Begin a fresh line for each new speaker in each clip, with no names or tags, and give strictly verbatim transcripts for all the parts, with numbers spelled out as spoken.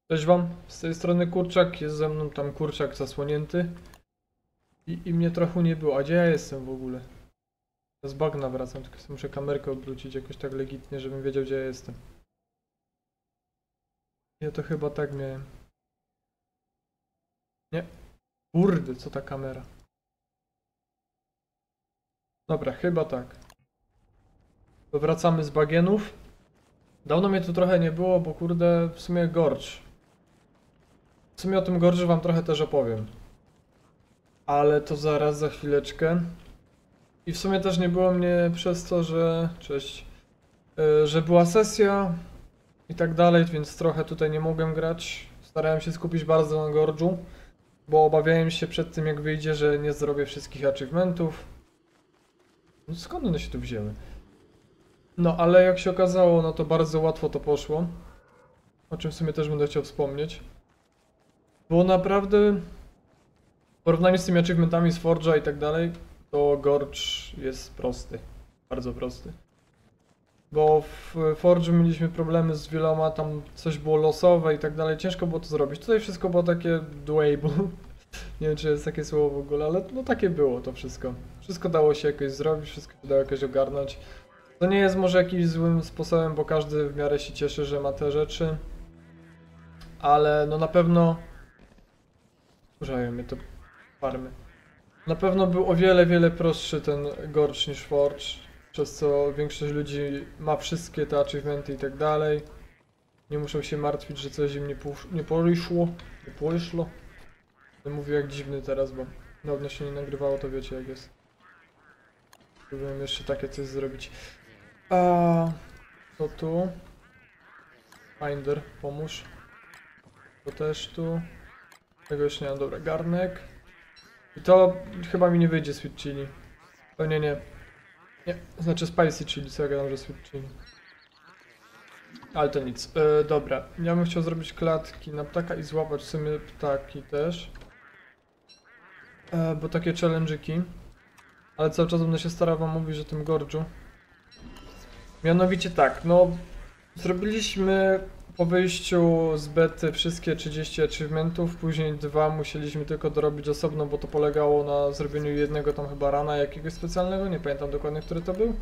Cześć wam, z tej strony Kurczak, jest ze mną tam Kurczak zasłonięty i, i mnie trochę nie było. A gdzie ja jestem w ogóle? Z bagna wracam, tylko sobie muszę kamerkę obrócić jakoś tak legitnie, żebym wiedział, gdzie ja jestem. Ja to chyba tak miałem. Nie. Kurde, co ta kamera? Dobra, chyba tak. To wracamy z bagienów. Dawno mnie tu trochę nie było, bo kurde, w sumie gorcz. W sumie o tym gorczy wam trochę też opowiem. Ale to zaraz, za chwileczkę. I w sumie też nie było mnie przez to, że... Cześć. Yy, że była sesja i tak dalej, więc trochę tutaj nie mogłem grać. Starałem się skupić bardzo na Gorge'u, bo obawiałem się przed tym, jak wyjdzie, że nie zrobię wszystkich achievementów. No skąd one się tu wzięły? No ale jak się okazało, no to bardzo łatwo to poszło. O czym w sumie też będę chciał wspomnieć. Bo naprawdę w porównaniu z tymi achievementami z Forge'a i tak dalej, to Gorge jest prosty. Bardzo prosty. Bo w Forge'u mieliśmy problemy z wieloma, tam coś było losowe i tak dalej, ciężko było to zrobić. Tutaj wszystko było takie doable. Nie wiem, czy jest takie słowo w ogóle, ale no takie było to wszystko. Wszystko dało się jakoś zrobić, wszystko się dało jakoś ogarnąć. To nie jest może jakimś złym sposobem, bo każdy w miarę się cieszy, że ma te rzeczy. Ale no na pewno... Kurzają mnie to farmy. Na pewno był o wiele, wiele prostszy ten Gorge niż Forge. Przez co większość ludzi ma wszystkie te achievementy i tak dalej. Nie muszą się martwić, że coś im nie, nie poszło. Nie poszło. Będę mówił jak dziwny teraz, bo dawno się nie nagrywało, to wiecie jak jest. Próbuję jeszcze takie coś zrobić. A to tu. Finder, pomóż. To też tu. Tego jeszcze nie mam, dobra, garnek. I to chyba mi nie wyjdzie sweet chili. Pewnie nie. Nie, znaczy spicy chili, co ja gadam, że sweet chili. Ale to nic. E, dobra, ja bym chciał zrobić klatki na ptaka i złapać w sumie ptaki też. E, bo takie challenge'iki. Ale cały czas będę się starał wam mówić o tym Gorge'u. Mianowicie tak, no... Zrobiliśmy po wyjściu z bety wszystkie trzydzieści achievementów, później dwa musieliśmy tylko dorobić osobno, bo to polegało na zrobieniu jednego tam chyba rana jakiegoś specjalnego, nie pamiętam dokładnie, który to był.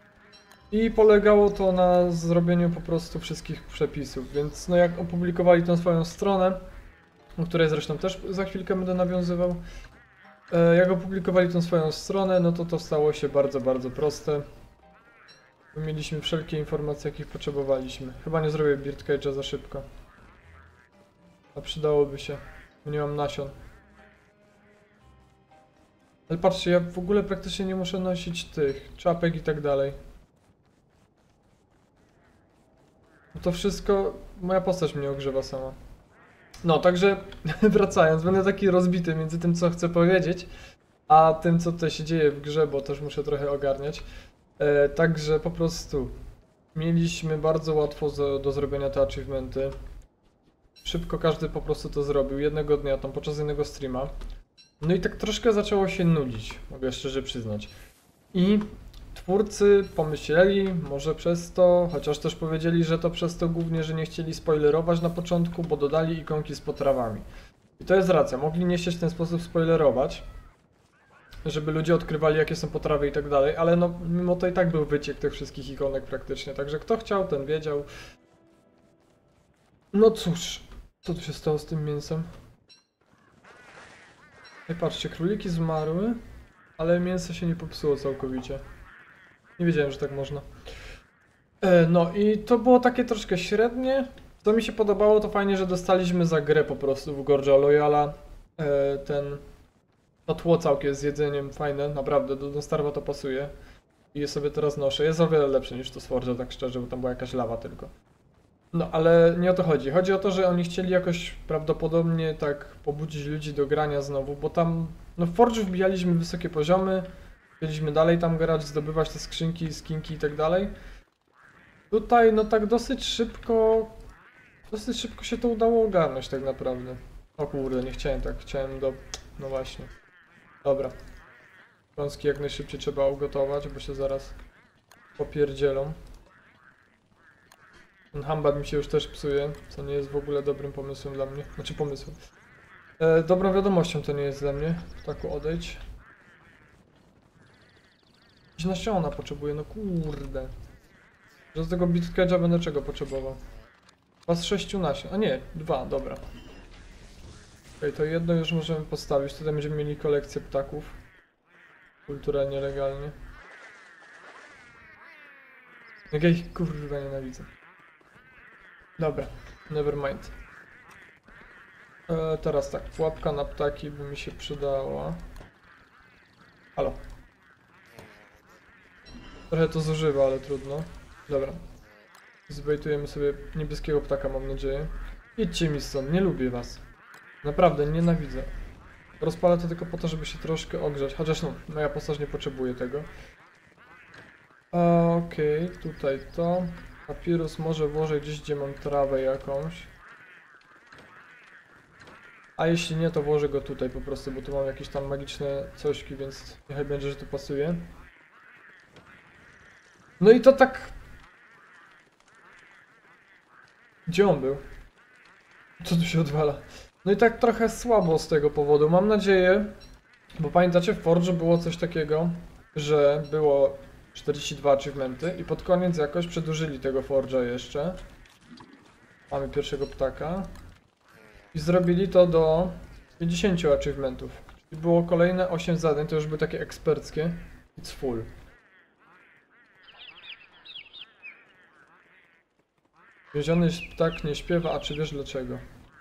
I polegało to na zrobieniu po prostu wszystkich przepisów, więc no jak opublikowali tą swoją stronę, o której zresztą też za chwilkę będę nawiązywał, jak opublikowali tą swoją stronę, no to to stało się bardzo, bardzo proste. Mieliśmy wszelkie informacje, jakich potrzebowaliśmy. Chyba nie zrobię Beard Cage'a za szybko. A przydałoby się, bo nie mam nasion. Ale patrzcie, ja w ogóle praktycznie nie muszę nosić tych czapek i tak dalej. Bo to wszystko, moja postać mnie ogrzewa sama. No, także wracając, będę taki rozbity między tym, co chcę powiedzieć, a tym, co tutaj się dzieje w grze, bo też muszę trochę ogarniać. E, także po prostu mieliśmy bardzo łatwo do, do zrobienia te achievementy. Szybko każdy po prostu to zrobił, jednego dnia, tam podczas jednego streama. No i tak troszkę zaczęło się nudzić, mogę szczerze przyznać. I twórcy pomyśleli, może przez to, chociaż też powiedzieli, że to przez to głównie, że nie chcieli spoilerować na początku, bo dodali ikonki z potrawami. I to jest racja, mogli nie chcieć w ten sposób spoilerować, żeby ludzie odkrywali, jakie są potrawy i tak dalej, ale no mimo to i tak był wyciek tych wszystkich ikonek praktycznie, także kto chciał, ten wiedział. No cóż, co tu się stało z tym mięsem? I patrzcie, króliki zmarły, ale mięso się nie popsuło całkowicie. Nie wiedziałem, że tak można. E, no i to było takie troszkę średnie. Co mi się podobało, to fajnie, że dostaliśmy za grę po prostu w Gorge'a Loyala e, ten... To tło całkiem z jedzeniem fajne, naprawdę, do, do Starwa to pasuje. I je sobie teraz noszę. Jest o wiele lepsze niż to z Forge'a, tak szczerze, bo tam była jakaś lawa tylko. No, ale nie o to chodzi. Chodzi o to, że oni chcieli jakoś prawdopodobnie tak pobudzić ludzi do grania znowu, bo tam, no w Forge'u wbijaliśmy wysokie poziomy, chcieliśmy dalej tam grać, zdobywać te skrzynki, skinki i tak dalej. Tutaj, no tak dosyć szybko, dosyć szybko się to udało ogarnąć tak naprawdę. O kurde, nie chciałem tak, chciałem do, no właśnie. Dobra. Kląski jak najszybciej trzeba ugotować, bo się zaraz popierdzielą. Ten hambar mi się już też psuje, co nie jest w ogóle dobrym pomysłem dla mnie. Znaczy pomysłem. E, dobrą wiadomością to nie jest dla mnie. Ptaku, odejdź. Gdzieś nasiona potrzebuję, no kurde. Że z tego bitcage'a będę czego potrzebował? Dwa z sześciu nasion. A nie, dwa, dobra. Okej, okay, to jedno już możemy postawić. Tutaj będziemy mieli kolekcję ptaków. Kulturalnie, legalnie. Jak ja ich kurwa nienawidzę. Dobra, never mind. E, teraz tak, pułapka na ptaki by mi się przydała. Halo. Trochę to zużywa, ale trudno. Dobra. Zbejtujemy sobie niebieskiego ptaka, mam nadzieję. Idźcie mi stąd, nie lubię was. Naprawdę, nienawidzę. Rozpalę to tylko po to, żeby się troszkę ogrzać. Chociaż no, moja postać nie potrzebuje tego. Okej, okay, tutaj to. Papirus może włożę gdzieś, gdzie mam trawę jakąś. A jeśli nie, to włożę go tutaj po prostu, bo tu mam jakieś tam magiczne cośki, więc niechaj będzie, że to pasuje. No i to tak... Gdzie on był? Co tu się odwala? No i tak trochę słabo z tego powodu. Mam nadzieję, bo pamiętacie, w Forge'u było coś takiego, że było czterdzieści dwa achievementy i pod koniec jakoś przedłużyli tego Forge'a jeszcze. Mamy pierwszego ptaka. I zrobili to do pięćdziesięciu achievementów. Czyli było kolejne osiem zadań, to już były takie eksperckie. It's full. Więziony ptak nie śpiewa, a czy wiesz dlaczego?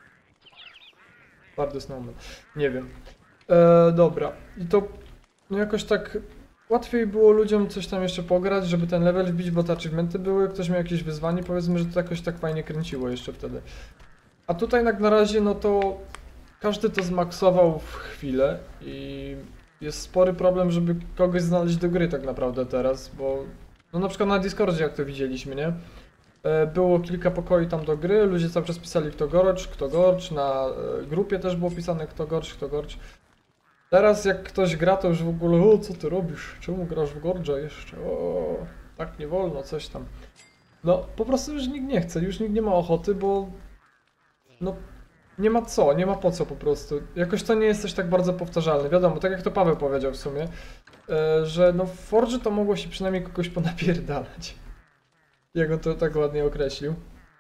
Bardzo snowman. Nie wiem. Eee, dobra. I to no jakoś tak łatwiej było ludziom coś tam jeszcze pograć, żeby ten level wbić, bo te achievementy były, ktoś miał jakieś wyzwanie, powiedzmy, że to jakoś tak fajnie kręciło jeszcze wtedy. A tutaj jak na razie, no to każdy to zmaksował w chwilę i jest spory problem, żeby kogoś znaleźć do gry tak naprawdę teraz, bo no na przykład na Discordzie, jak to widzieliśmy, nie? Było kilka pokoi tam do gry, ludzie cały czas pisali kto gorcz, kto gorcz, na grupie też było pisane kto gorcz, kto gorcz. Teraz jak ktoś gra, to już w ogóle, o co ty robisz, czemu grasz w Gorge'a jeszcze, o tak nie wolno, coś tam. No po prostu już nikt nie chce, już nikt nie ma ochoty, bo no nie ma co, nie ma po co po prostu. Jakoś to nie jest coś tak bardzo powtarzalne, wiadomo, tak jak to Paweł powiedział w sumie, że no w Forge'u to mogło się przynajmniej kogoś ponapierdalać. Jak on to tak ładnie określił.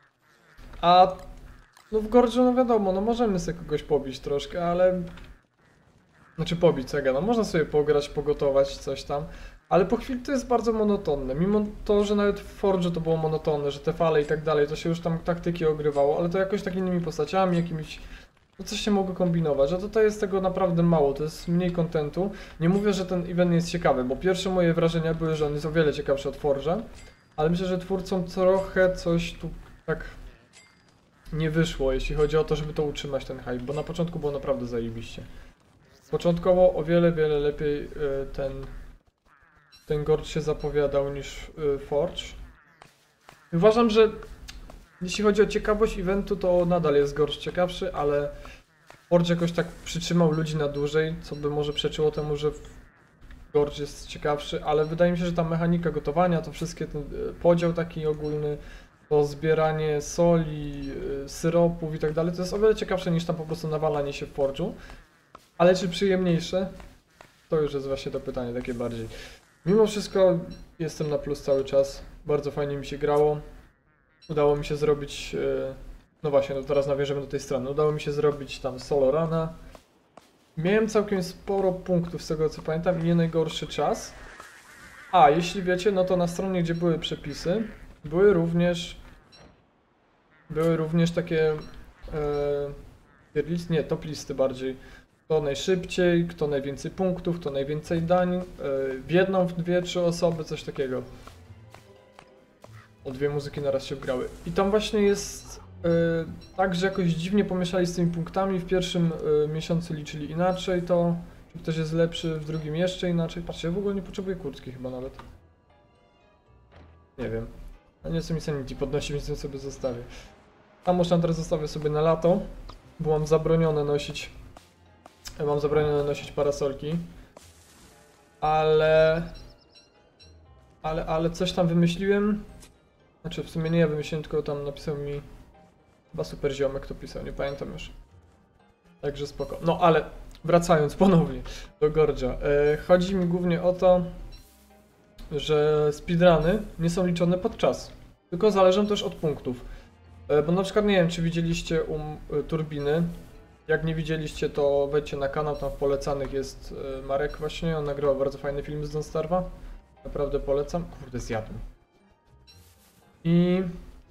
A no w Gorge'u, no wiadomo, no możemy sobie kogoś pobić troszkę, ale... Znaczy pobić, co ja gadam, można sobie pograć, pogotować coś tam, ale po chwili to jest bardzo monotonne. Mimo to, że nawet w Forge'u to było monotonne, że te fale i tak dalej, to się już tam taktyki ogrywało, ale to jakoś tak innymi postaciami, jakimiś... No coś się mogło kombinować, a tutaj jest tego naprawdę mało, to jest mniej kontentu. Nie mówię, że ten event nie jest ciekawy, bo pierwsze moje wrażenia były, że on jest o wiele ciekawszy od Forge'a. Ale myślę, że twórcom trochę coś tu tak nie wyszło, jeśli chodzi o to, żeby to utrzymać ten hype, bo na początku było naprawdę zajebiście. Początkowo o wiele, wiele lepiej y, ten, ten Gorge się zapowiadał niż y, Forge. Uważam, że jeśli chodzi o ciekawość eventu, to nadal jest Gorge ciekawszy, ale Forge jakoś tak przytrzymał ludzi na dłużej, co by może przeczyło temu, że Gorge jest ciekawszy, ale wydaje mi się, że ta mechanika gotowania, to wszystkie ten podział taki ogólny, to zbieranie soli, syropów i tak dalej, to jest o wiele ciekawsze niż tam po prostu nawalanie się w Forge'u. Ale czy przyjemniejsze? To już jest właśnie to pytanie takie bardziej. Mimo wszystko jestem na plus cały czas, bardzo fajnie mi się grało. Udało mi się zrobić, no właśnie, no teraz nawiążemy do tej strony, udało mi się zrobić tam solo runa. Miałem całkiem sporo punktów z tego co pamiętam i nie najgorszy czas. A, jeśli wiecie, no to na stronie, gdzie były przepisy, były również były również takie e, list, nie, top listy bardziej. Kto najszybciej, kto najwięcej punktów, kto najwięcej dań, e, w jedną, w dwie, trzy osoby, coś takiego. O dwie muzyki naraz się wgrały. I tam właśnie jest e, tak, że jakoś dziwnie pomieszali z tymi punktami. W pierwszym e, miesiącu liczyli inaczej to, czy ktoś jest lepszy, w drugim jeszcze inaczej. Patrzcie, ja w ogóle nie potrzebuję kurtki chyba nawet. Nie wiem. A nie co mi sanity podnosi, więc ją sobie zostawię. Tam można teraz zostawię sobie na lato, bo mam zabronione nosić Mam zabronione nosić parasolki. Ale... Ale, ale coś tam wymyśliłem. Znaczy w sumie nie ja wymyśliłem, tylko tam napisał mi chyba super ziomek, kto pisał, nie pamiętam już. Także spoko. No ale wracając ponownie do Gorge'a. E, chodzi mi głównie o to, że speedruny nie są liczone pod czas, tylko zależą też od punktów. E, bo na przykład nie wiem, czy widzieliście um, e, turbiny. Jak nie widzieliście, to wejdźcie na kanał, tam w polecanych jest e, Marek właśnie, on nagrywa bardzo fajny film z Don't Starve'a. Naprawdę polecam. Kurde, zjadłem. I...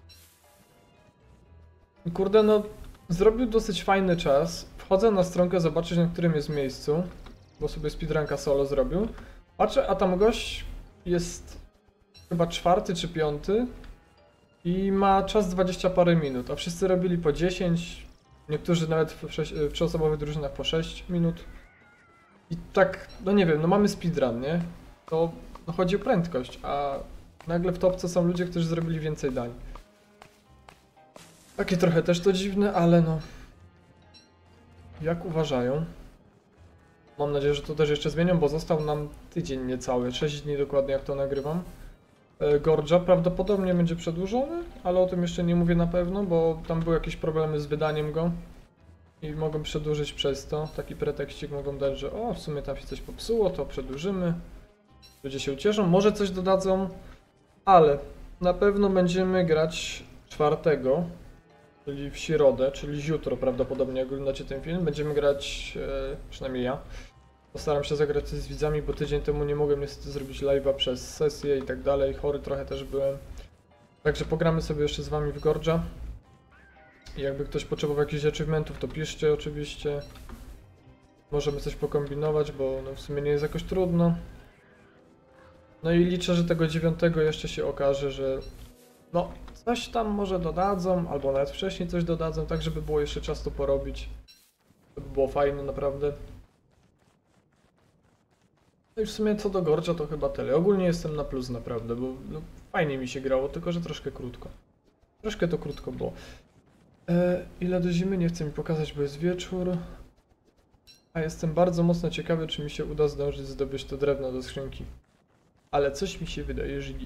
Kurde, no zrobił dosyć fajny czas. Wchodzę na stronkę zobaczyć, na którym jest miejscu, bo sobie speedrunka solo zrobił. Patrzę, a tam gość jest chyba czwarty czy piąty i ma czas dwadzieścia parę minut, a wszyscy robili po dziesięć, niektórzy nawet w, sześć, w trzyosobowych drużynach po sześć minut. I tak, no nie wiem, no mamy speedrun, nie? To no chodzi o prędkość, a nagle w topce są ludzie, którzy zrobili więcej dań. Takie trochę też to dziwne, ale no... Jak uważają? Mam nadzieję, że to też jeszcze zmienią, bo został nam tydzień niecały, sześć dni dokładnie jak to nagrywam. Gorge'a prawdopodobnie będzie przedłużony, ale o tym jeszcze nie mówię na pewno, bo tam były jakieś problemy z wydaniem go. I mogą przedłużyć przez to, taki pretekstik mogą dać, że o, w sumie tam się coś popsuło, to przedłużymy. Ludzie się ucieszą, może coś dodadzą, ale na pewno będziemy grać czwartego, czyli w środę, czyli jutro prawdopodobnie, jak oglądacie ten film, będziemy grać, e, przynajmniej ja. Postaram się zagrać z widzami, bo tydzień temu nie mogłem niestety zrobić live'a przez sesję i tak dalej, chory trochę też byłem. Także pogramy sobie jeszcze z wami w Gorge'a. I jakby ktoś potrzebował jakichś achievementów, to piszcie oczywiście. Możemy coś pokombinować, bo no w sumie nie jest jakoś trudno. No i liczę, że tego dziewiątego jeszcze się okaże, że no coś tam może dodadzą, albo nawet wcześniej coś dodadzą, tak żeby było jeszcze czas to porobić. To by było fajne naprawdę. No i w sumie co do Gorge'a to chyba tyle. Ogólnie jestem na plus naprawdę, bo no, fajnie mi się grało, tylko że troszkę krótko. Troszkę to krótko było. E, ile do zimy? Nie chcę mi pokazać, bo jest wieczór. A jestem bardzo mocno ciekawy, czy mi się uda zdążyć zdobyć to drewno do skrzynki. Ale coś mi się wydaje, że nie.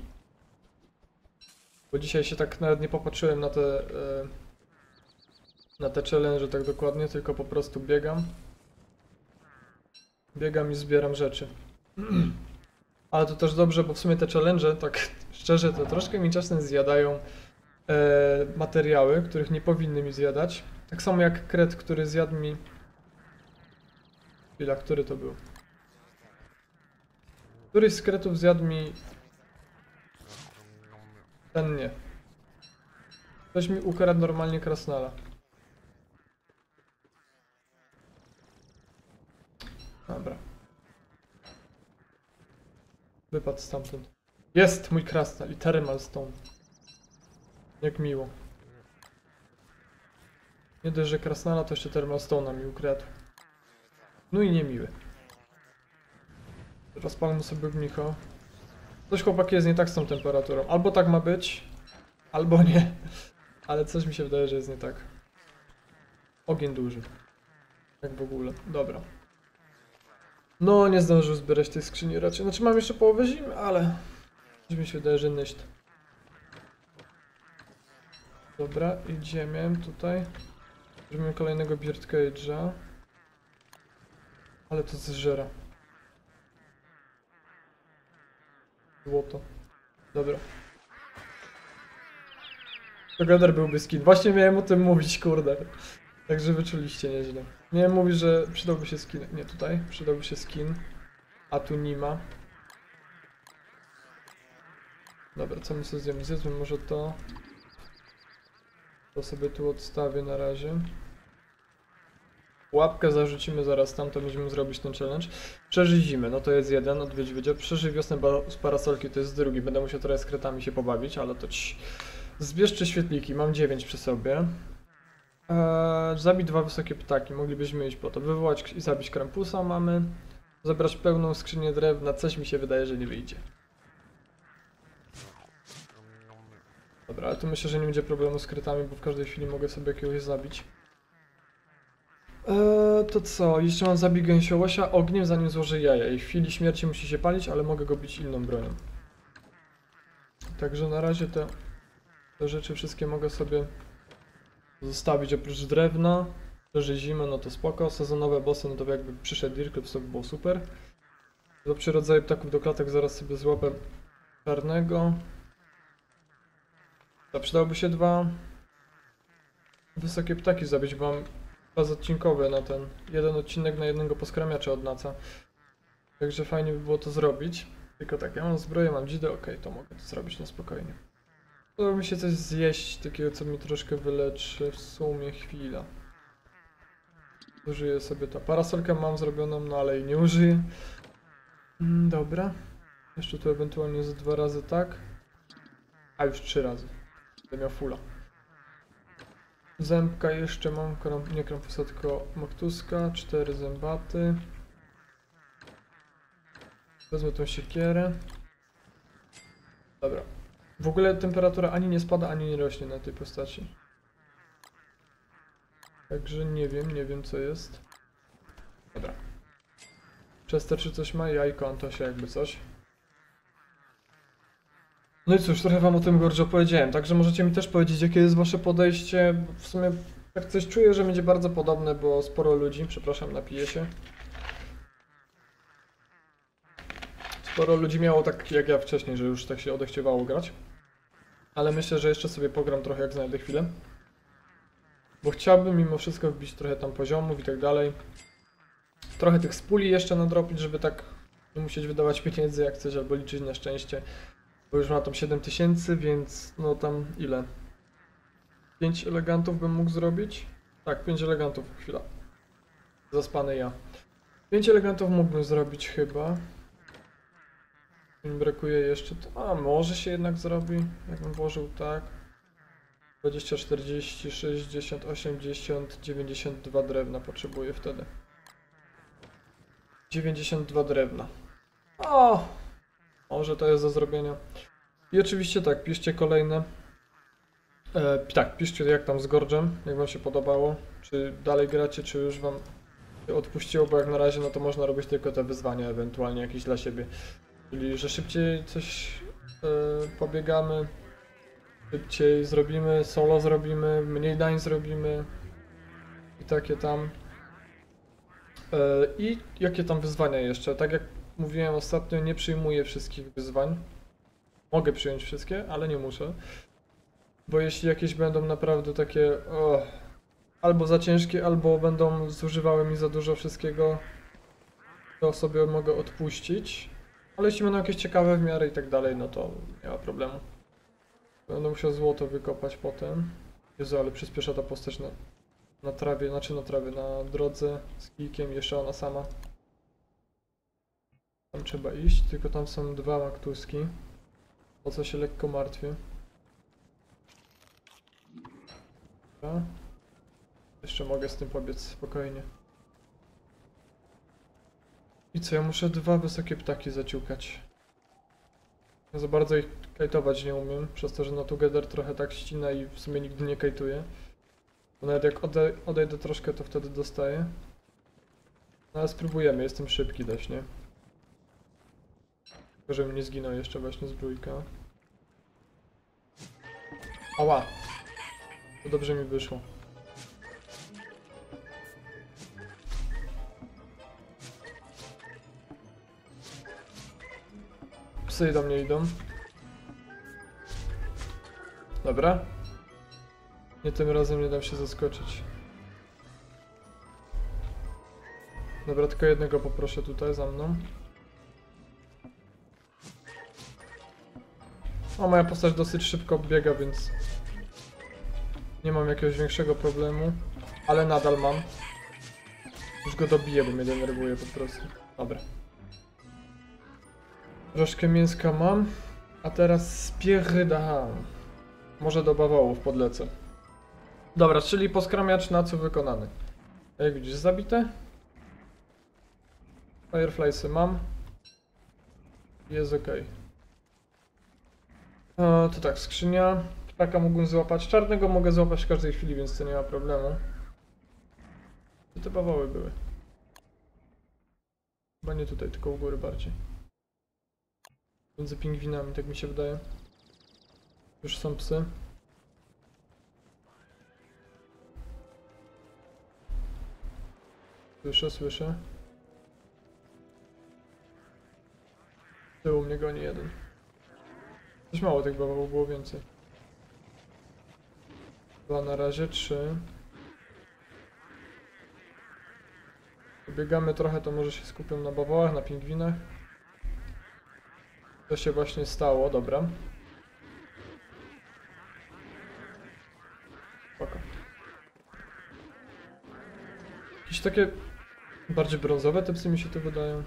Bo dzisiaj się tak nawet nie popatrzyłem na te... E, na te challenge tak dokładnie, tylko po prostu biegam. Biegam i zbieram rzeczy. Ale to też dobrze, bo w sumie te challenge, tak szczerze, to troszkę mi czasem zjadają e, materiały, których nie powinny mi zjadać. Tak samo jak kret, który zjadł mi... Chwila, który to był? Któryś z kretów zjadł mi... Ten nie. Ktoś mi ukradł normalnie krasnala. Dobra. Wypadł stamtąd. Jest mój krasnal i thermal stone. Jak miło. Nie dość, że krasnala, to jeszcze thermal stone'a mi ukradł. No i niemiły. Rozpalmy sobie ognicho. Coś, chłopaki, jest nie tak z tą temperaturą. Albo tak ma być, albo nie. Ale coś mi się wydaje, że jest nie tak. Ogień duży. Jak w ogóle. Dobra. No, nie zdążył zbierać tej skrzyni raczej. Znaczy mam jeszcze połowę zimy, ale... Coś mi się wydaje, że nyść. Dobra, idziemy tutaj. Zrobimy kolejnego Beard Cage'a. Ale to zżera. Złoto. Dobra. Together byłby skin. Właśnie miałem o tym mówić, kurde. Także wyczuliście nieźle. Miałem mówić, że przydałby się skin. Nie, tutaj. Przydałby się skin. A tu nie ma. Dobra, co my sobie zjemy? Zjedzmy może to. To sobie tu odstawię na razie. Łapkę zarzucimy zaraz tam, to będziemy zrobić ten challenge. Przeżyj zimę, no to jest jeden, odwiedź wydział. Przeżyj wiosnę z parasolki, to jest drugi. Będę musiał trochę z kretami się pobawić, ale to ci... Zbierzcie świetliki, mam dziewięć przy sobie. Eee, zabij dwa wysokie ptaki, moglibyśmy iść po to. Wywołać i zabić Krampusa mamy. Zebrać pełną skrzynię drewna, coś mi się wydaje, że nie wyjdzie. Dobra, ale tu myślę, że nie będzie problemu z kretami, bo w każdej chwili mogę sobie jakiegoś zabić. Eee, to co? Jeszcze mam zabij gęsiołosia ogniem, zanim złoży jaja. I w chwili śmierci musi się palić, ale mogę go bić inną bronią. Także na razie to Te rzeczy wszystkie mogę sobie zostawić oprócz drewna. Że zimę, no to spoko. Sezonowe bossy, no to jakby przyszedł Dirkleps, to by było super. Do przy rodzaju ptaków do klatek zaraz sobie złapę czarnego. To przydałoby się dwa wysokie ptaki zabić, bo mam czas odcinkowy na ten jeden odcinek na jednego poskramiacza od naca. Także fajnie by było to zrobić. Tylko tak, ja mam zbroję, mam dzidę, okej, to mogę to zrobić na spokojnie. Podoba mi się coś zjeść, takiego co mi troszkę wyleczy w sumie chwila. Użyję sobie to. Parasolkę mam zrobioną, no ale jej nie użyję. Mm, dobra. Jeszcze tu ewentualnie ze dwa razy tak. A już trzy razy. Będę miał fulla. Zębka jeszcze mam, nie krampusa, tylko maktuska. Cztery zębaty. Wezmę tą siekierę. Dobra. W ogóle temperatura ani nie spada, ani nie rośnie na tej postaci. Także nie wiem, nie wiem co jest. Dobra. Chester czy coś ma? Jajko, Antosia jakby coś. No i cóż, trochę wam o tym gordzo powiedziałem, także możecie mi też powiedzieć, jakie jest wasze podejście. W sumie tak coś czuję, że będzie bardzo podobne, bo sporo ludzi, przepraszam, napiję się. Sporo ludzi miało tak jak ja wcześniej, że już tak się odechciewało grać. Ale myślę, że jeszcze sobie pogram trochę jak znajdę chwilę. Bo chciałbym mimo wszystko wbić trochę tam poziomów i tak dalej. Trochę tych spuli jeszcze nadrobić, żeby tak nie musieć wydawać pieniędzy jak coś, albo liczyć na szczęście. Bo już ma tam siedem tysięcy, więc no tam ile? pięć elegantów bym mógł zrobić? Tak, pięć elegantów, chwila. Zaspany ja. pięć elegantów mógłbym zrobić chyba. Mi brakuje jeszcze... A, może się jednak zrobi, jakbym włożył tak. dwadzieścia, czterdzieści, sześćdziesiąt, osiemdziesiąt, dziewięćdziesiąt dwa drewna potrzebuję wtedy. dziewięćdziesiąt dwa drewna. O! Może to jest do zrobienia. I oczywiście tak, piszcie kolejne. E, tak, piszcie jak tam z Gorgem, jak wam się podobało. Czy dalej gracie, czy już wam się odpuściło, bo jak na razie no to można robić tylko te wyzwania, ewentualnie jakieś dla siebie. Czyli, że szybciej coś e, pobiegamy, szybciej zrobimy, solo zrobimy, mniej dań zrobimy i takie tam. E, I jakie tam wyzwania jeszcze? Tak jak mówiłem ostatnio, nie przyjmuję wszystkich wyzwań. Mogę przyjąć wszystkie, ale nie muszę. Bo jeśli jakieś będą naprawdę takie oh, albo za ciężkie, albo będą zużywały mi za dużo wszystkiego, to sobie mogę odpuścić. Ale jeśli będą jakieś ciekawe w miarę i tak dalej, no to nie ma problemu. Będę musiał złoto wykopać potem. Jezu, ale przyspiesza ta postać na, na trawie, znaczy na trawie, na drodze z kijkiem, jeszcze ona sama. Tam trzeba iść, tylko tam są dwa maktuski. O co się lekko martwię. Dobra. Jeszcze mogę z tym pobiec spokojnie. I co, ja muszę dwa wysokie ptaki zaciukać. Ja za bardzo ich kajtować nie umiem, przez to, że na Together trochę tak ścina i w sumie nigdy nie kajtuję. Bo nawet jak ode odejdę troszkę, to wtedy dostaję. No ale spróbujemy, jestem szybki dość, nie? Tylko żebym nie zginął jeszcze właśnie z brójka. Ała! To dobrze mi wyszło. Psy do mnie idą. Dobra. Nie, tym razem nie dam się zaskoczyć. Dobra, tylko jednego poproszę tutaj za mną. O, moja postać dosyć szybko biega, więc nie mam jakiegoś większego problemu. Ale nadal mam. Już go dobiję, bo mnie denerwuje po prostu. Dobra. Troszkę mięska mam. A teraz spierdam. Może do bawołów podlecę. Dobra, czyli poskramiacz na co wykonany. Jak widzisz, zabite. Firefliesy mam. Jest ok. E, to tak, skrzynia. Ptaka mógłbym złapać. Czarnego mogę złapać w każdej chwili, więc to nie ma problemu. Gdzie te bawoły były? Chyba nie tutaj, tylko u góry bardziej. Między pingwinami, tak mi się wydaje. Już są psy. Słyszę, słyszę. Z tyłu mnie goni jeden. Coś mało tych bawów, było więcej. Dwa na razie, trzy. Biegamy trochę, to może się skupią na bawołach, na pingwinach. To się właśnie stało, dobra. Spoko. Jakieś takie bardziej brązowe te psy mi się tu wydają.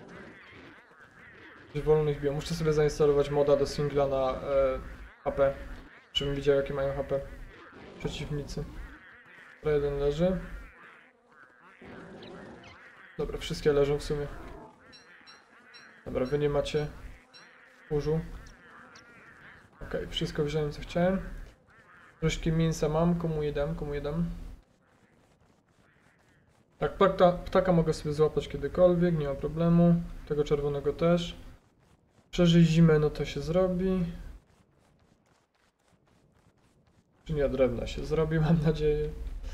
Coś wolnych biom. Muszę sobie zainstalować moda do singla na e, H P. Żebym widział, jakie mają H P przeciwnicy. To jeden leży. Dobra, wszystkie leżą w sumie. Dobra, wy nie macie kurzu. Okej, okay, wszystko wziąłem, co chciałem. Troszkę mięsa mam, komu je dam, komu je dam. Tak, ptaka, ptaka mogę sobie złapać kiedykolwiek, nie ma problemu. Tego czerwonego też. Przeżyj zimę, no to się zrobi. Czy nie, drewna się zrobi, mam nadzieję.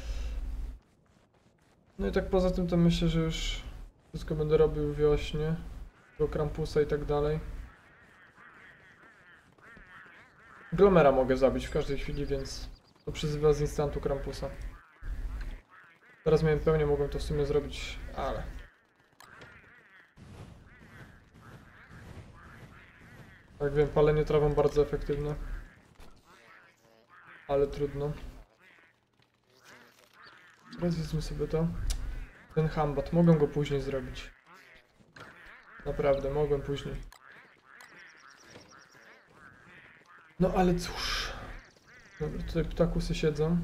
No i tak poza tym to myślę, że już wszystko będę robił w wiośnie. Do Krampusa i tak dalej. Glomera mogę zabić w każdej chwili, więc to przyzywa z instantu Krampusa. Teraz miałem pełnię, mogłem to w sumie zrobić, ale... Tak wiem, palenie trawą bardzo efektywne. Ale trudno. Teraz wezmę sobie to. Ten hambat, mogę go później zrobić. Naprawdę, mogłem później. No ale cóż. Dobra, tutaj ptakusy siedzą.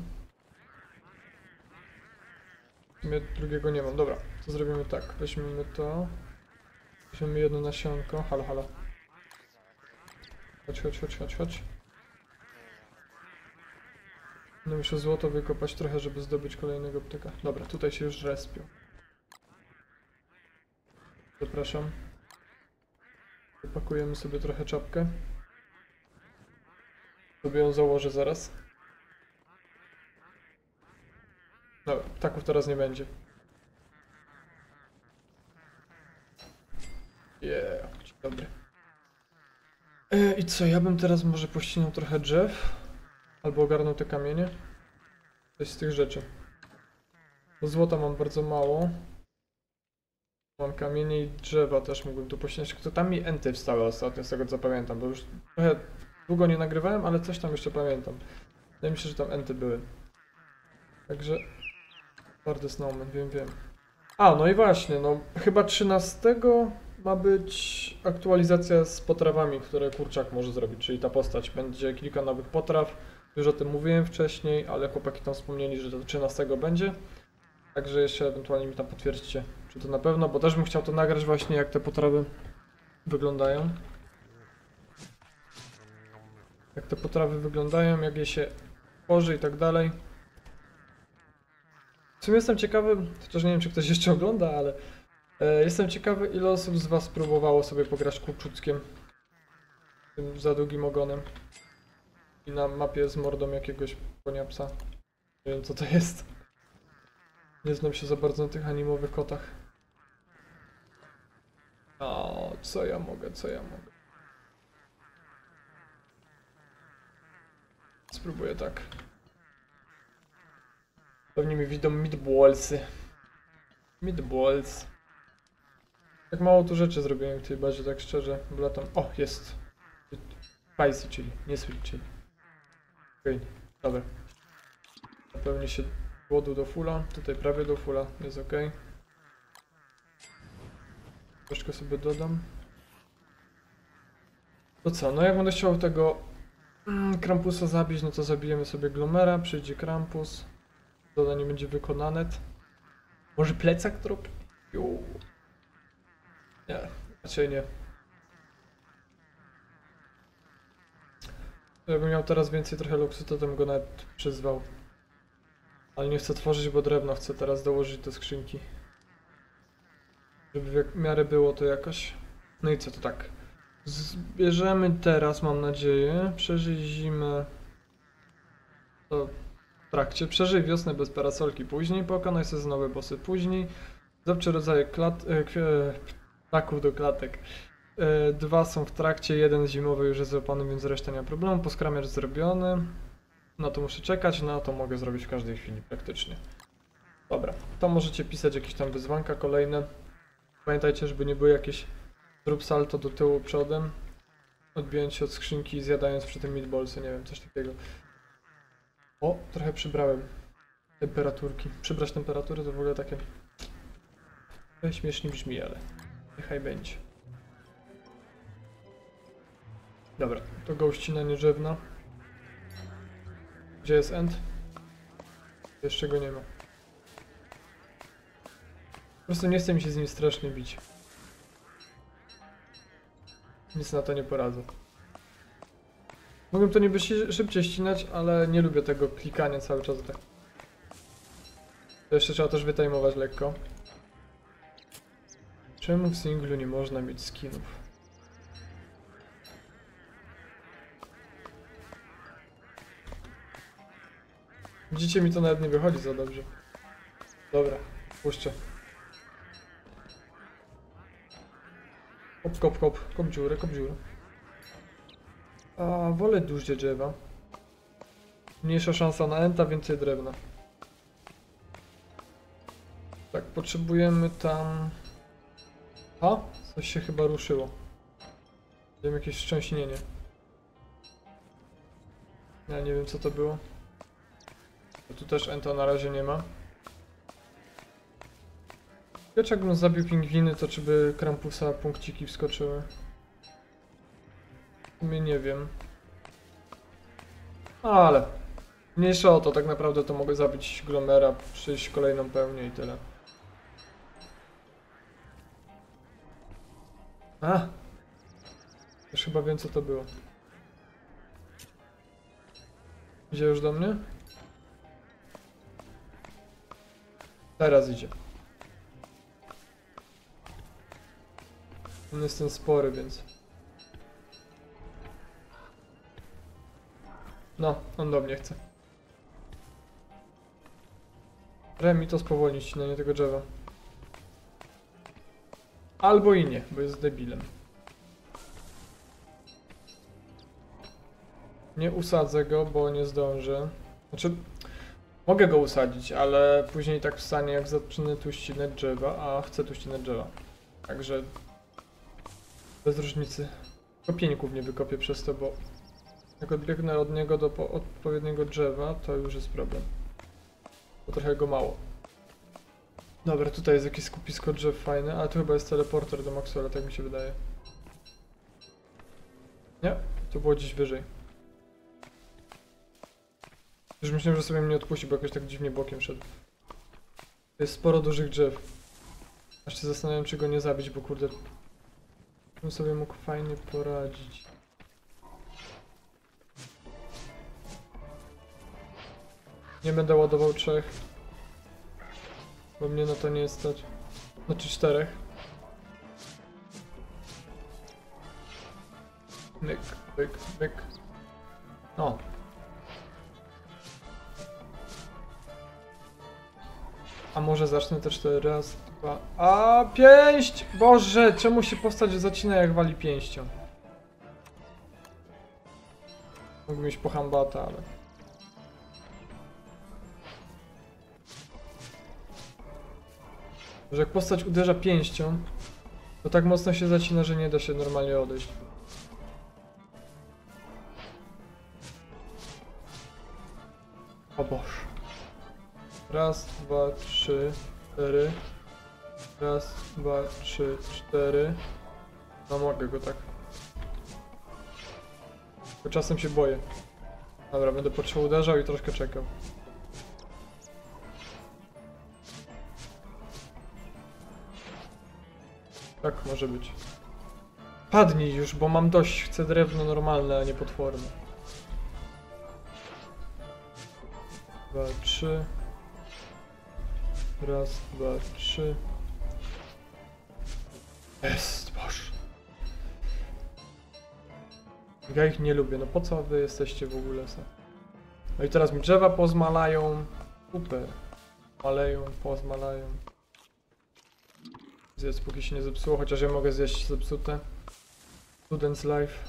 W sumie drugiego nie mam. Dobra, to zrobimy tak. Weźmiemy to. Weźmiemy jedno nasionko. Halo, halo. Chodź, chodź, chodź, chodź, chodź. No muszę złoto wykopać trochę, żeby zdobyć kolejnego ptaka. Dobra, tutaj się już respią. Zapraszam. Wypakujemy sobie trochę czapkę. Sobie ją założę zaraz. Dobra, ptaków teraz nie będzie. Yeah, dzień dobry. E, I co, ja bym teraz może pościnał trochę drzew. Albo ogarnął te kamienie. Coś z tych rzeczy. Bo złota mam bardzo mało. Mam kamienie i drzewa też mógłbym tu pościnać. Kto tam mi enty wstały ostatnio, z tego co pamiętam, bo już trochę długo nie nagrywałem, ale coś tam jeszcze pamiętam. Wydaje mi się, że tam enty były. Także... Twardy snowman, wiem, wiem. A, no i właśnie, no chyba trzynastego ma być aktualizacja z potrawami, które kurczak może zrobić, czyli ta postać. Będzie kilka nowych potraw. Już o tym mówiłem wcześniej, ale chłopaki tam wspomnieli, że do trzynastego będzie. Także jeszcze ewentualnie mi tam potwierdźcie, czy to na pewno, bo też bym chciał to nagrać właśnie, jak te potrawy wyglądają. Jak te potrawy wyglądają, jak je się tworzy i tak dalej. W sumie jestem ciekawy, chociaż nie wiem, czy ktoś jeszcze ogląda, ale e, jestem ciekawy, ile osób z was próbowało sobie pograć kurczuckiem. Tym za długim ogonem. I na mapie z mordą jakiegoś konia psa. Nie wiem, co to jest. Nie znam się za bardzo na tych animowych kotach. O, co ja mogę, co ja mogę. Spróbuję tak. Pewnie mi widzą meatballsy. Meatballs. Tak mało tu rzeczy zrobiłem w tej bazie, tak szczerze. Bo latam... O, jest. Spicy chili, nie sweet chili. Okej, okay, dobra. Pewnie się głodu do fulla. Tutaj prawie do fulla, jest ok. Troszkę sobie dodam. To co, no jak będę chciał tego mm, Krampusa zabić, no to zabijemy sobie Glomera, przyjdzie Krampus. Zadanie będzie wykonane. Może plecak trop? Juu. Nie, raczej nie. Jakbym miał teraz więcej trochę luksu, to bym go nawet przyzwał. Ale nie chcę tworzyć, bo drewno chcę teraz dołożyć do skrzynki. Żeby w miarę było to jakoś. No i co to tak? Zbierzemy teraz, mam nadzieję. Przeżyj zimę. To w trakcie. Przeżyj wiosnę bez parasolki później. Pokonaj sezonowe bossy później. Zawsze rodzaje klat... E, kwie, ptaków do klatek. E, dwa są w trakcie, jeden zimowy już jest złapany, więc reszta nie ma problemu. Poskramiacz zrobiony. Na to muszę czekać, na to mogę zrobić w każdej chwili praktycznie. Dobra, to możecie pisać jakieś tam wyzwanka kolejne. Pamiętajcie, żeby nie były jakieś zrób salto do tyłu przodem. Odbijając się od skrzynki i zjadając przy tym meatballsy, nie wiem, coś takiego. O, trochę przybrałem temperaturki. Przybrać temperatury to w ogóle takie... śmiesznie brzmi, ale niechaj będzie. Dobra, to gołścina nieżywna. Gdzie jest end? Jeszcze go nie ma. Po prostu nie chce mi się z nim strasznie bić. Nic na to nie poradzę. Mogłem to niby szybciej ścinać, ale nie lubię tego klikania cały czas tak. To jeszcze trzeba też wytajmować lekko. Czemu w singlu nie można mieć skinów? Widzicie, mi to nawet nie wychodzi za dobrze. Dobra, puszczę. Kop, kop, kop, kop dziurę, kop dziurę. A wolę duże drzewa. Mniejsza szansa na enta, więcej drewna. Tak, potrzebujemy tam... A? Coś się chyba ruszyło. Wiem, jakieś wstrząśnienie. Ja nie wiem, co to było. A tu też enta na razie nie ma. Wiesz, jakbym zabił pingwiny, to czy by Krampusa punkciki wskoczyły? W sumie nie wiem. Ale mniejsza o to, tak naprawdę to mogę zabić Glomera, przyjść kolejną pełnię i tyle. A! Już chyba wiem, co to było. Idzie już do mnie? Teraz idzie. On jest ten spory, więc... No, on do mnie chce. Remi to spowolnić ścinanie tego drzewa. Albo i nie, bo jest debilem. Nie usadzę go, bo nie zdążę. Znaczy, mogę go usadzić, ale później tak wstanie, jak zacznę tu ścinać drzewa, a chcę tu ścinać drzewa. Także bez różnicy. Kopieńków nie wykopię przez to, bo jak odbiegnę od niego do odpowiedniego drzewa, to już jest problem. Bo trochę go mało. Dobra, tutaj jest jakieś skupisko drzew fajne, ale tu chyba jest teleporter do Maxwella, tak mi się wydaje. Nie, to było gdzieś wyżej. Już myślałem, że sobie mnie odpuści, bo jakoś tak dziwnie bokiem szedł. Jest sporo dużych drzew. Aż się zastanawiam, czy go nie zabić, bo kurde... bym sobie mógł fajnie poradzić. Nie będę ładował trzech. Bo mnie na to nie jest stać. Znaczy czterech. Myk, myk, myk. O. A może zacznę te cztery, raz, dwa... A pięść! Boże, czemu się postać zacina, jak wali pięścią? Mógłbym iść po hambata, ale... Że jak postać uderza pięścią, to tak mocno się zacina, że nie da się normalnie odejść. O Boże. Raz, dwa, trzy, cztery. Raz, dwa, trzy, cztery. No mogę go tak. Tylko czasem się boję. Dobra, będę po trzy uderzał i troszkę czekał. Tak może być. Padnij już, bo mam dość. Chcę drewno normalne, a nie potworne. Dwa, trzy. Raz, dwa, trzy. Jest, Boże. Ja ich nie lubię, no po co wy jesteście w ogóle? No i teraz mi drzewa pozmalają. Super. Maleją, pozmalają. zjedz póki się nie zepsuło, chociaż ja mogę zjeść zepsute. Student's Life.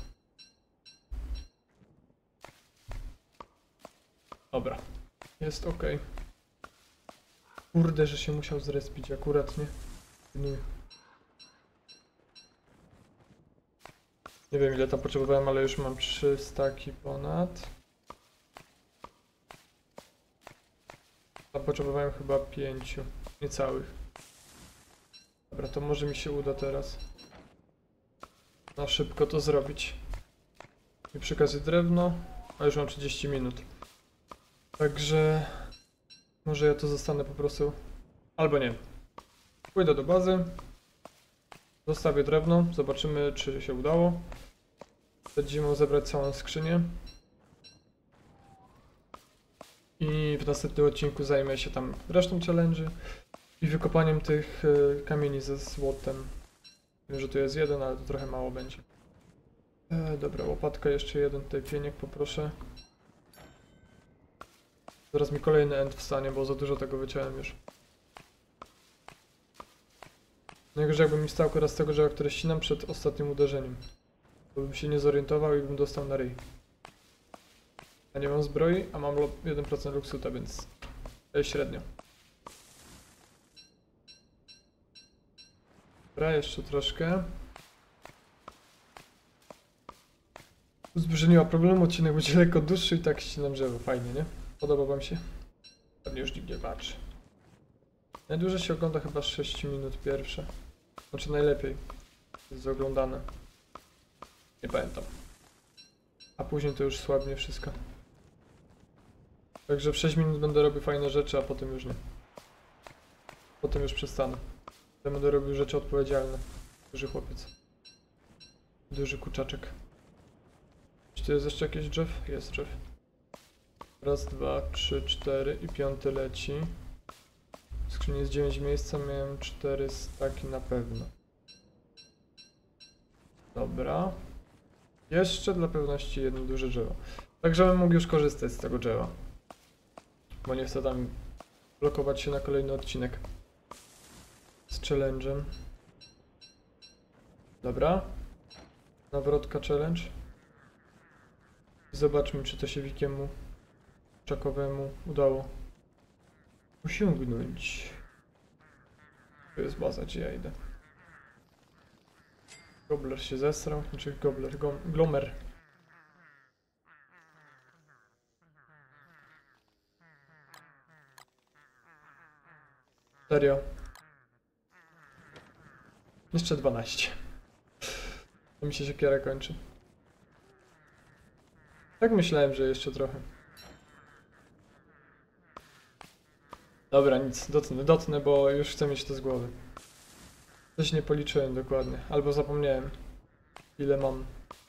Dobra, jest ok. Kurde, że się musiał zrespić akurat, nie? Nie wiem ile tam potrzebowałem, ale już mam trzy staki ponad. Tam potrzebowałem chyba pięciu, niecałych. Dobra, to może mi się uda teraz na szybko to zrobić. I przy okazji drewno, a już mam trzydzieści minut. Także może ja to zostanę po prostu, albo nie. Pójdę do bazy, zostawię drewno, zobaczymy czy się udało. Przed zimą zebrać całą skrzynię. I w następnym odcinku zajmę się tam resztą challenge'y i wykopaniem tych y, kamieni ze złotem. Wiem, że tu jest jeden, ale to trochę mało będzie. E, dobra, łopatka, jeszcze jeden tutaj pieniek poproszę. Zaraz mi kolejny end wstanie, bo za dużo tego wyciąłem już. Najgorzej jakbym mi stał akurat z tego drzewa, które ścinam przed ostatnim uderzeniem. To bym się nie zorientował i bym dostał na ryj. Ja nie mam zbroi, a mam jeden procent luksuta, więc jest średnio. Dobra, jeszcze troszkę. Uzbrzyżenie nie ma problemu, odcinek będzie lekko dłuższy i tak ścinam drzewo. Fajnie, nie? Podoba wam się? Pewnie już nikt nie patrzy. Najdłużej się ogląda chyba sześć minut pierwsze. Znaczy najlepiej jest oglądane. Nie pamiętam. A później to już słabnie wszystko. Także w sześć minut będę robił fajne rzeczy, a potem już nie. Potem już przestanę. Potem będę robił rzeczy odpowiedzialne. Duży chłopiec. Duży kurczaczek. Czy tu jest jeszcze jakieś drzew? Jest drzew. Raz, dwa, trzy, cztery i piąty leci. W skrzyni jest dziewięć miejsca, miałem cztery staki na pewno. Dobra. Jeszcze dla pewności jedno duże drzewo. Tak, żebym mógł już korzystać z tego drzewa. Bo nie chcę tam blokować się na kolejny odcinek z challenge'em. Dobra. Nawrotka challenge. Zobaczmy, czy to się Wikiemu Czakowemu udało osiągnąć. Tu jest baza, gdzie ja idę. Gobler się zesrał, znaczy Gobler, Glomer. Serio. Jeszcze dwanaście. To mi się siekiera kończy. Tak myślałem, że jeszcze trochę. Dobra, nic, dotnę, dotnę, bo już chcę mieć to z głowy. Coś nie policzyłem dokładnie, albo zapomniałem, ile mam.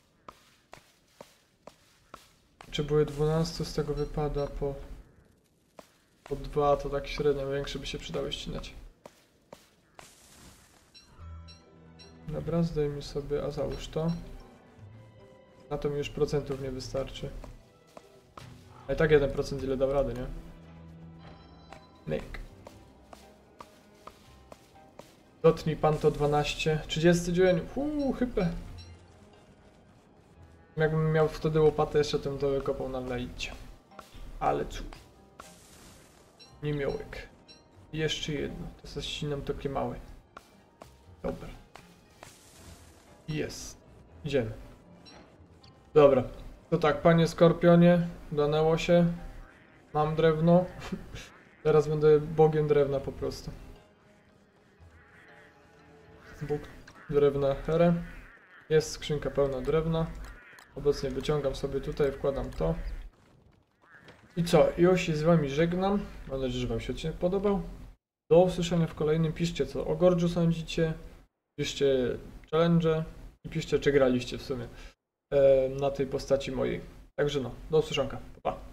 Czy były dwanaście, z tego wypada po... po dwa, to tak średnio, większe by się przydały ścinać. Dobra, zdejmij sobie, a załóż to. Na to mi już procentów nie wystarczy. A i tak jeden procent ile dał rady, nie? Myk. Dotnij pan to dwanaście. trzydziesty dzień. Uuu, chyba. Jakbym miał wtedy łopatę, jeszcze tym to wykopał na lejcie. Ale cóż. Niemiołek. I jeszcze jedno. To zaścinam takie małe. Dobra. Jest. Idziemy. Dobra. To tak, panie Skorpionie. Udało się. Mam drewno. Teraz będę bogiem drewna po prostu. Bóg drewna Here. Jest skrzynka pełna drewna. Obecnie wyciągam sobie tutaj, wkładam to. I co? Już się z wami żegnam. Mam nadzieję, że wam się odcinek podobał. Do usłyszenia w kolejnym. Piszcie, co o Gorge'u sądzicie. Piszcie challenge i piszcie, czy graliście w sumie e, na tej postaci mojej. Także no, do usłyszonka. Pa, pa.